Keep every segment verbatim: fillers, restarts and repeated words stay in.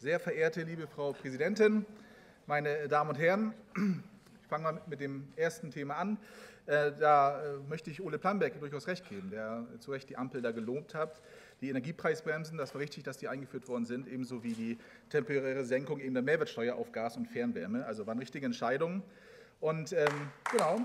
Sehr verehrte liebe Frau Präsidentin, meine Damen und Herren, ich fange mal mit dem ersten Thema an. Da möchte ich Ole Plambeck durchaus recht geben, der zu Recht die Ampel da gelobt hat. Die Energiepreisbremsen, das war richtig, dass die eingeführt worden sind, ebenso wie die temporäre Senkung eben der Mehrwertsteuer auf Gas und Fernwärme. Also waren richtige Entscheidungen. Und ähm, genau.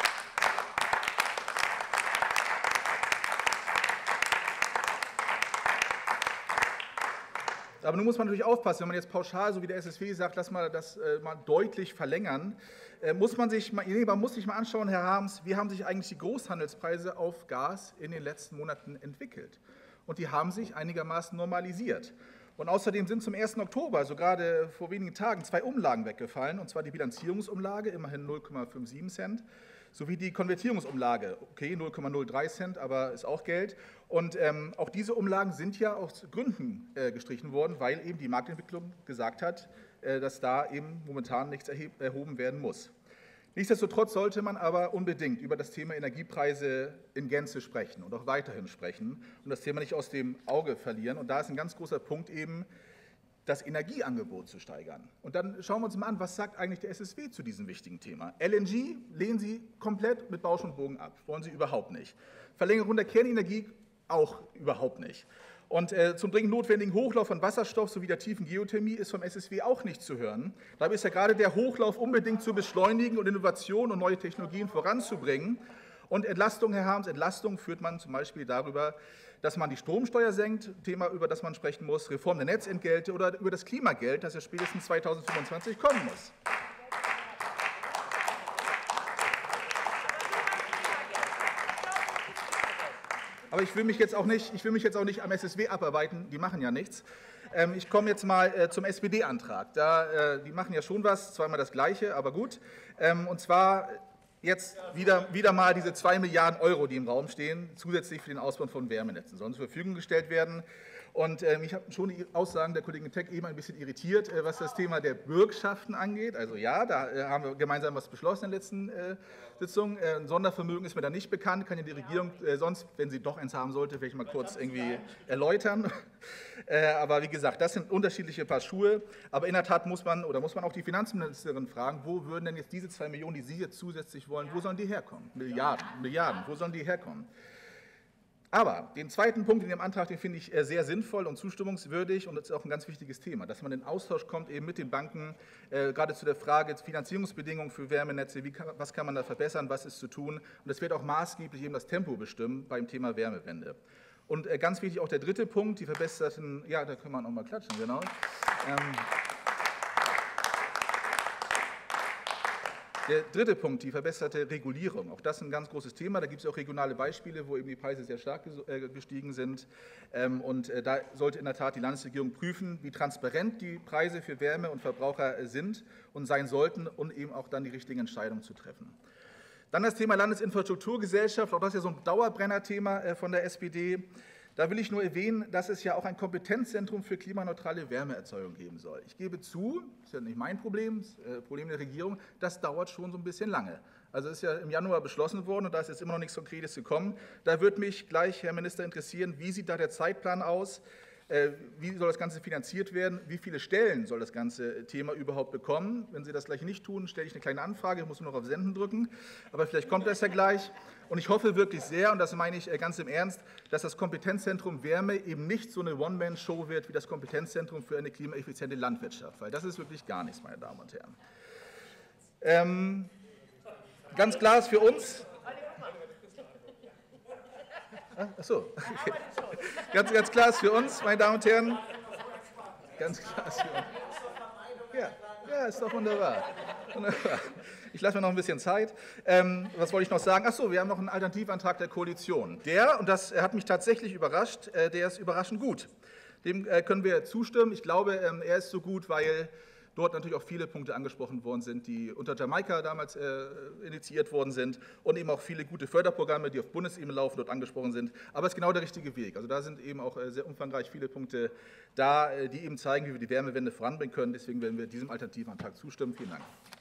Aber nun muss man natürlich aufpassen, wenn man jetzt pauschal, so wie der S S W sagt, lass mal das äh, mal deutlich verlängern, äh, muss man sich mal, man muss sich mal anschauen, Herr Harms, wie haben sich eigentlich die Großhandelspreise auf Gas in den letzten Monaten entwickelt? Und die haben sich einigermaßen normalisiert. Und außerdem sind zum ersten Oktober, also gerade vor wenigen Tagen, zwei Umlagen weggefallen, und zwar die Bilanzierungsumlage, immerhin null Komma siebenundfünfzig Cent, sowie die Konvertierungsumlage, okay, null Komma null drei Cent, aber ist auch Geld. Und ähm, auch diese Umlagen sind ja aus Gründen äh, gestrichen worden, weil eben die Marktentwicklung gesagt hat, äh, dass da eben momentan nichts erheb, erhoben werden muss. Nichtsdestotrotz sollte man aber unbedingt über das Thema Energiepreise in Gänze sprechen und auch weiterhin sprechen und das Thema nicht aus dem Auge verlieren. Und da ist ein ganz großer Punkt eben, das Energieangebot zu steigern. Und dann schauen wir uns mal an, was sagt eigentlich der S S W zu diesem wichtigen Thema. L N G lehnen Sie komplett mit Bausch und Bogen ab, wollen Sie überhaupt nicht. Verlängerung der Kernenergie auch überhaupt nicht. Und äh, zum dringend notwendigen Hochlauf von Wasserstoff sowie der tiefen Geothermie ist vom S S W auch nicht zu hören. Dabei ist ja gerade der Hochlauf unbedingt zu beschleunigen und Innovationen und neue Technologien voranzubringen. Und Entlastung, Herr Harms, Entlastung führt man zum Beispiel darüber, dass man die Stromsteuer senkt, Thema, über das man sprechen muss, Reform der Netzentgelte oder über das Klimageld, das ja spätestens zweitausendfünfundzwanzig kommen muss. Aber ich will mich jetzt auch nicht, ich will mich jetzt auch nicht am S S W abarbeiten, die machen ja nichts. Ähm, ich komme jetzt mal äh, zum S P D-Antrag. Da, äh, die machen ja schon was, zweimal das Gleiche, aber gut. Ähm, und zwar jetzt wieder, wieder mal diese zwei Milliarden Euro, die im Raum stehen, zusätzlich für den Ausbau von Wärmenetzen, sollen zur Verfügung gestellt werden. Und äh, mich haben schon die Aussagen der Kollegin Teck eben ein bisschen irritiert, äh, was das Thema der Bürgschaften angeht. Also ja, da äh, haben wir gemeinsam was beschlossen in der letzten äh, Sitzung. Äh, ein Sondervermögen ist mir da nicht bekannt, kann ja die Regierung äh, sonst, wenn sie doch eins haben sollte, vielleicht mal kurz irgendwie erläutern. äh, aber wie gesagt, das sind unterschiedliche Paar Schuhe. Aber in der Tat muss man, oder muss man auch die Finanzministerin fragen, wo würden denn jetzt diese zwei Millionen, die Sie jetzt zusätzlich wollen, wo sollen die herkommen? Milliarden, Milliarden, wo sollen die herkommen? Aber den zweiten Punkt in dem Antrag, den finde ich sehr sinnvoll und zustimmungswürdig, und das ist auch ein ganz wichtiges Thema, dass man in Austausch kommt eben mit den Banken, äh, gerade zu der Frage Finanzierungsbedingungen für Wärmenetze, wie kann, was kann man da verbessern, was ist zu tun, und das wird auch maßgeblich eben das Tempo bestimmen beim Thema Wärmewende. Und äh, ganz wichtig auch der dritte Punkt, die verbesserten, ja, da kann man auch mal klatschen, genau. Ähm, Der dritte Punkt, die verbesserte Regulierung. Auch das ist ein ganz großes Thema. Da gibt es auch regionale Beispiele, wo eben die Preise sehr stark gestiegen sind. Und da sollte in der Tat die Landesregierung prüfen, wie transparent die Preise für Wärme und Verbraucher sind und sein sollten, und eben auch dann die richtigen Entscheidungen zu treffen. Dann das Thema Landesinfrastrukturgesellschaft. Auch das ist ja so ein Dauerbrennerthema von der S P D. Da will ich nur erwähnen, dass es ja auch ein Kompetenzzentrum für klimaneutrale Wärmeerzeugung geben soll. Ich gebe zu, das ist ja nicht mein Problem, das ist das Problem der Regierung, das dauert schon so ein bisschen lange. Also es ist ja im Januar beschlossen worden und da ist jetzt immer noch nichts Konkretes gekommen. Da würde mich gleich, Herr Minister, interessieren, wie sieht da der Zeitplan aus? Wie soll das Ganze finanziert werden? Wie viele Stellen soll das ganze Thema überhaupt bekommen? Wenn Sie das gleich nicht tun, stelle ich eine kleine Anfrage, ich muss nur noch auf Senden drücken, aber vielleicht kommt das ja gleich. Und ich hoffe wirklich sehr, und das meine ich ganz im Ernst, dass das Kompetenzzentrum Wärme eben nicht so eine One-Man-Show wird wie das Kompetenzzentrum für eine klimaeffiziente Landwirtschaft, weil das ist wirklich gar nichts, meine Damen und Herren. Ähm, ganz klar ist für uns... Ach so, okay. Ganz, ganz klar ist für uns, meine Damen und Herren, ganz klar ist für uns. Ja, ja, ist doch wunderbar. wunderbar. Ich lasse mir noch ein bisschen Zeit. Ähm, was wollte ich noch sagen? Ach so, wir haben noch einen Alternativantrag der Koalition. Der, und das hat mich tatsächlich überrascht, äh, der ist überraschend gut. Dem äh, können wir zustimmen. Ich glaube, ähm, er ist so gut, weil dort natürlich auch viele Punkte angesprochen worden sind, die unter Jamaika damals äh, initiiert worden sind, und eben auch viele gute Förderprogramme, die auf Bundesebene laufen, dort angesprochen sind. Aber es ist genau der richtige Weg. Also da sind eben auch äh, sehr umfangreich viele Punkte da, äh, die eben zeigen, wie wir die Wärmewende voranbringen können. Deswegen werden wir diesem Alternativantrag zustimmen. Vielen Dank.